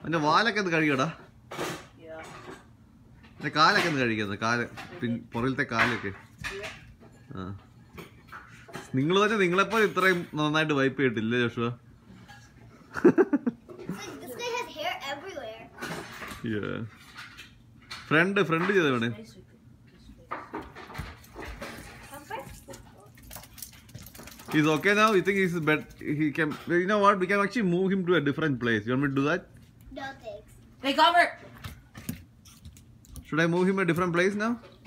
എന്റെ വാലൊക്കെ ഒന്ന് കഴുകിയോടാ. എന്റെ കാലൊക്കെ ഒന്ന് കഴുകിയത്, കാല് പുറകിലത്തെ കാലൊക്കെ. ആ, നിങ്ങൾ തന്നെ നിങ്ങളെപ്പോലെ ഇത്രയും നന്നായിട്ട് വൈപ്പ് ചെയ്തിട്ടില്ലേ ജോഷുവ? ഫ്രണ്ട് ചെയ്ത വേണേ. He's okay now? You think he's better? He can, you know what? We can actually move him to a different place. You want me to do that? No thanks. Take cover! Should I move him to a different place now?